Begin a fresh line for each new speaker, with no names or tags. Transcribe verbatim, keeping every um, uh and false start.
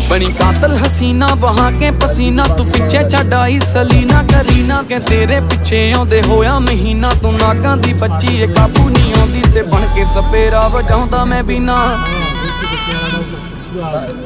बनी कातल हसीना बहा के पसीना, तू पिछे छड़ आई सलीना करीना के तेरे पिछे आउंदे होया महीना। तू नागां दी बच्ची ए काबू नहीं आउंदी ते बन के सपेरा वजाउंदा मैं बिना।